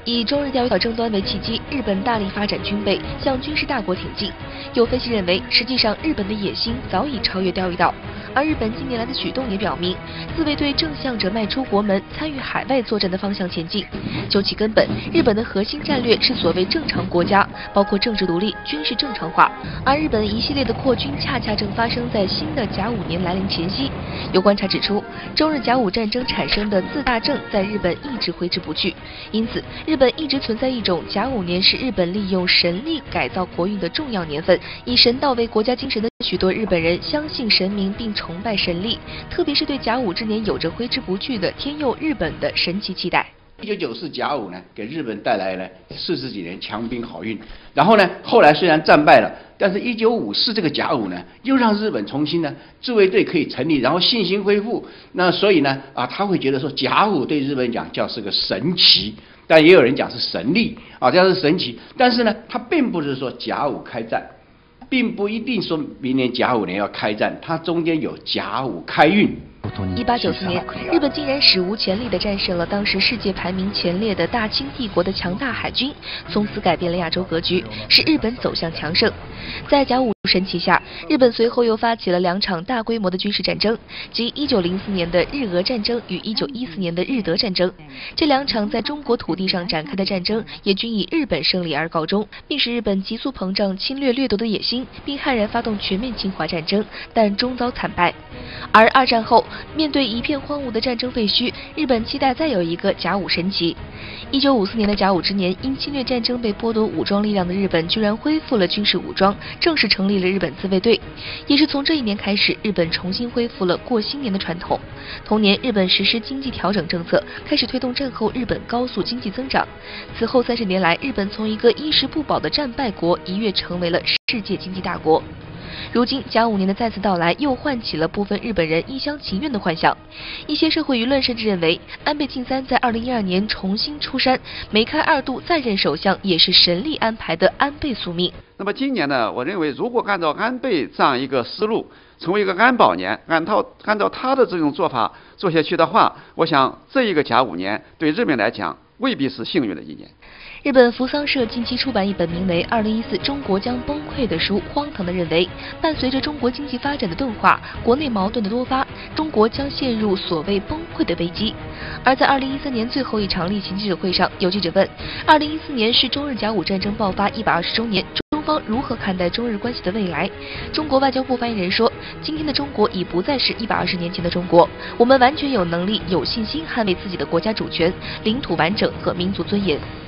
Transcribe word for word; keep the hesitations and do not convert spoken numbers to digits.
以中日钓鱼岛争端为契机，日本大力发展军备，向军事大国挺进。有分析认为，实际上日本的野心早已超越钓鱼岛，而日本近年来的举动也表明，自卫队正向着迈出国门、参与海外作战的方向前进。究其根本，日本的核心战略是所谓正常国家，包括政治独立、军事正常化，而日本一系列的扩军，恰恰正发生在新的甲午年来临前夕。有观察指出，中日甲午战争产生的自大症在日本一直挥之不去，因此日本一直存在一种甲午年是日本利用神力改造国运的重要年份。以神道为国家精神的许多日本人相信神明并崇拜神力，特别是对甲午之年有着挥之不去的天佑日本的神奇期待。 一九九四甲午呢，给日本带来了四十几年强兵好运。然后呢，后来虽然战败了，但是一九五四这个甲午呢，又让日本重新呢自卫队可以成立，然后信心恢复。那所以呢，啊，他会觉得说甲午对日本讲叫是个神奇，但也有人讲是神力啊，这样是神奇。但是呢，它并不是说甲午开战，并不一定说明年甲午年要开战，它中间有甲午开运。 一八九四年，日本竟然史无前例地战胜了当时世界排名前列的大清帝国的强大海军，从此改变了亚洲格局，使日本走向强盛。在甲午神奇下，日本随后又发起了两场大规模的军事战争，即一九零四年的日俄战争与一九一四年的日德战争。这两场在中国土地上展开的战争，也均以日本胜利而告终，并使日本急速膨胀侵略掠夺的野心，并悍然发动全面侵华战争，但终遭惨败。而二战后，面对一片荒芜的战争废墟，日本期待再有一个甲午神奇。一九五四年的甲午之年，因侵略战争被剥夺武装力量的日本，居然恢复了军事武装，正式成立了日本自卫队。也是从这一年开始，日本重新恢复了过新年的传统。同年，日本实施经济调整政策，开始推动战后日本高速经济增长。此后三十年来，日本从一个衣食不保的战败国，一跃成为了世界经济大国。如今甲午年的再次到来，又唤起了部分日本人一厢情愿的幻想。一些社会舆论甚至认为，安倍晋三在二零一二年重新出山，梅开二度再任首相，也是神力安排的安倍宿命。 那么今年呢，我认为如果按照安倍这样一个思路，成为一个安保年，按照按照他的这种做法做下去的话，我想这一个甲午年对日本来讲未必是幸运的一年。 日本扶桑社近期出版一本名为《二零一四中国将崩溃》的书，荒唐地认为，伴随着中国经济发展的钝化，国内矛盾的多发，中国将陷入所谓崩溃的危机。而在二零一三年最后一场例行记者会上，有记者问：二零一四年是中日甲午战争爆发一百二十周年，中方如何看待中日关系的未来？中国外交部发言人说：今天的中国已不再是一百二十年前的中国，我们完全有能力、有信心捍卫自己的国家主权、领土完整和民族尊严。